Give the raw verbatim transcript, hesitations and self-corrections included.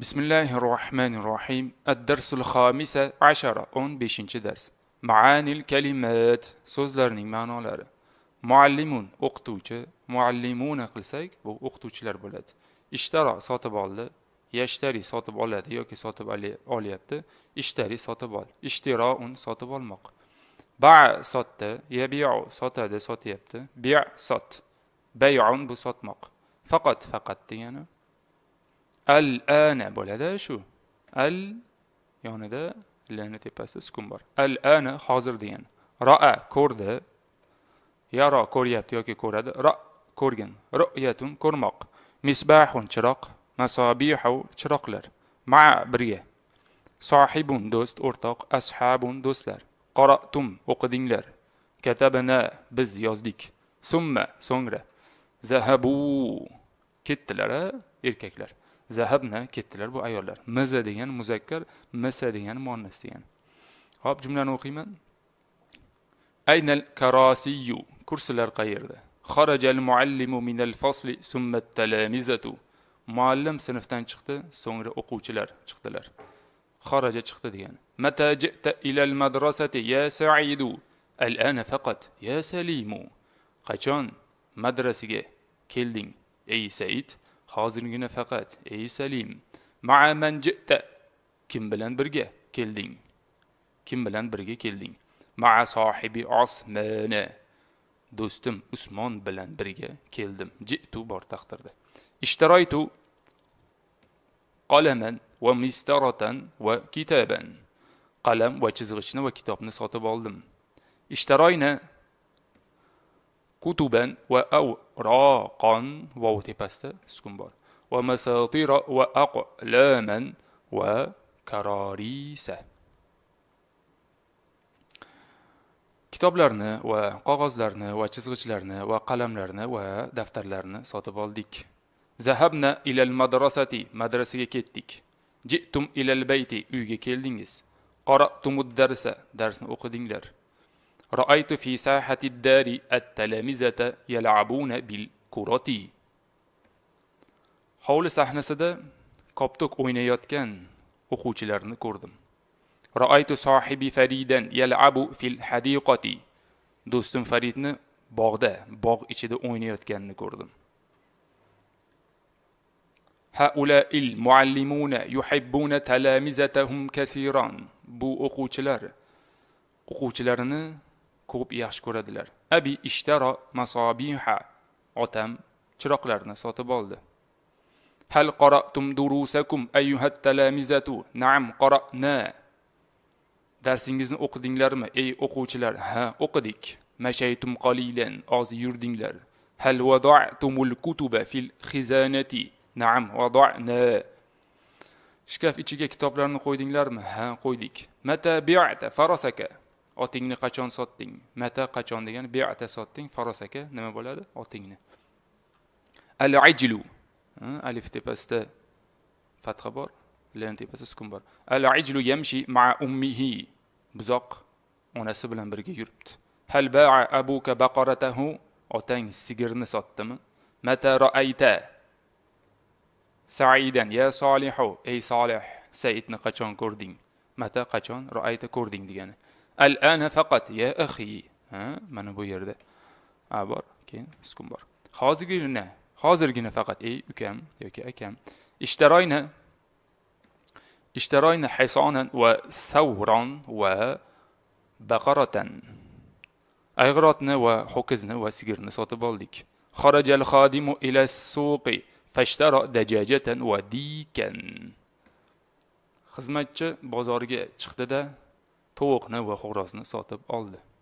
Bismillahirrahmanirrahim. Ad-darsul khamisa ashara on beshinchi dars. Ma'anil kalimat so'zlarning ma'nolari. Muallimun o'qituvchi, muallimuna qilsak bu o'qituvchilar bo'ladi. Ishtara sotib oldi, yashtari sotib oladi yoki sotib olyapti. Ishtari sotib ol. Ishtiroun sotib olmoq. Ba' sotdi, yabi'u sotadi, sotyapti. Bi' sot. Bay'un bu sotmoq. Faqat faqat degani. Al-ana bo'ladi shu. Al yonida lani tepasida sukun bor. Al-ana hozir degan. Ra'a ko'rdi. Yara ko'ryapti yoki ko'radi. Ra ko'rgan. Ru'yatun ko'rmoq. Misbahun chiroq. Masabihu chiroqlar. Ma birga. Sohibun do'st, o'rtoq. Ashabun do'stlar. Qara'tum o'qidinglar. Katabna biz yozdik. Summa so'ngra. Zahabu ketdilar, erkaklar. Zahabna ketdilar bu ayollar. Miza degan muzakkar, misa degan muannas degan. Xo'p, jumlani o'qiyman. Aynal karasiyu kursilar qayerda? Kharajal muallimu minal fasli summa talamizatu. Muallim sinfdan chiqdi, so'ngra o'quvchilar chiqdilar. Kharaja chiqdi degan. Mata ji'ta ila al madrasati ya Sa'idu? Al-ana faqat ya Salimu. Qachon madrasaga kelding ey Said? Hozirgina faqat ey Salim. Ma'a man ji'ta kim bilan birga kelding? Kim bilan birga kelding? Ma'a sohibi Osmana do'stim Usmon bilan birga keldim. Ji'tu bor taqdirda. Ishtaraytu qalaman va mistaratan va kitaban. Qalam va chizgichni va kitobni sotib oldim. Ishtarayna kutuban va awraqan va tepasida sukun bor. Va masatira va aqlaman va kararisa. Kitoblarni va qog'ozlarni va chizgichlarni va qalamlarni va daftarlarni sotib oldik. Zahabna ilal madrasati madrasaga ketdik. Ji'tum ilal bayti uyga keldingiz. Qara'tumud darsa darsni o'qidinglar. Ra'aytu fi sahati ad-dari at-talamizata yal'abuna bil kurati. Hovli sahnasida koptok o'ynayotgan o'quvchilarni ko'rdim. Ra'aytu sohibi Faridan yal'abu fil hadiqati. Do'stim Faridni bog'da, bog' ichida o'ynayotganini ko'rdim. Haula'il muallimuna yuhibbuna talamizatahum kaseeran. Bu o'quvchilar o'quvchilarini ko'p yaxshi ko'radilar. Abi ishtara masabiha. Otam chiroqlarni sotib oldi. Hal qara'tum durusakum ayyuhat talamizatu? Na'am qara'na. Darsingizni o'qidinglarmi ey o'quvchilar? Ha, o'qidik. Mashaytum qalilan, oz yurdinglar. Hal wada'tumul kutuba fil khizanati? Na'am wada'na. Shkaf ichiga kitoblarni qo'ydinglarmi? Ha, qo'ydik. Mata bi'ata farasaka? Otingni qachon sotding? Mata qachon degani bi'ata sotding, farasaka nima bo'ladi? Otingni. Al-ajlu. Alif tepasida fatha bor, lam tepasida sukun bor. Al-ajlu yamshi ma'a ummihi. Buzoq onasi bilan birga yuribdi. Hal ba'a abuka baqaratahu? Otang sigirni sotdimi? Mata ra'ayta Sa'idan ya Solihu? Ey Solih, Saidni qachon ko'rding? Mata qachon ra'ayta ko'rding degani. Al-ana faqat ya akhi. Ha, mana bu yerda a bor, keyin sukun bor. Hozirgina, hozirgina faqat ey ukam yoki akam. Ishtaroyna ishtaroyna hisonan va sawran va baqaratan. Ayg'irotni va ho'kizni va sigirni sotib oldik. Kharajal khadimu ila as-suqi fashtara dajajatan va dikan. Xizmatchi bozorga chiqdi-da tovuqni va xo'rozni sotib oldi.